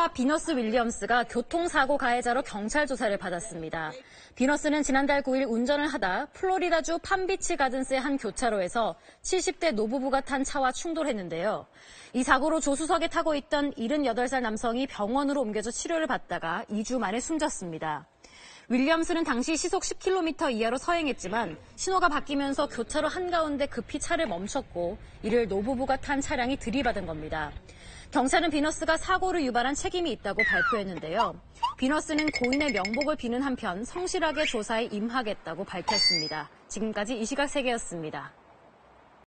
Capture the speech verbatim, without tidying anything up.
신호와 비너스 윌리엄스가 교통사고 가해자로 경찰 조사를 받았습니다. 비너스는 지난달 구 일 운전을 하다 플로리다주 팜비치 가든스의 한 교차로에서 칠십 대 노부부가 탄 차와 충돌했는데요. 이 사고로 조수석에 타고 있던 일흔여덟 살 남성이 병원으로 옮겨져 치료를 받다가 이 주 만에 숨졌습니다. 윌리엄스는 당시 시속 십 킬로미터 이하로 서행했지만 신호가 바뀌면서 교차로 한가운데 급히 차를 멈췄고 이를 노부부가 탄 차량이 들이받은 겁니다. 경찰은 비너스가 사고를 유발한 책임이 있다고 발표했는데요. 비너스는 고인의 명복을 비는 한편 성실하게 조사에 임하겠다고 밝혔습니다. 지금까지 이 시각 세계였습니다.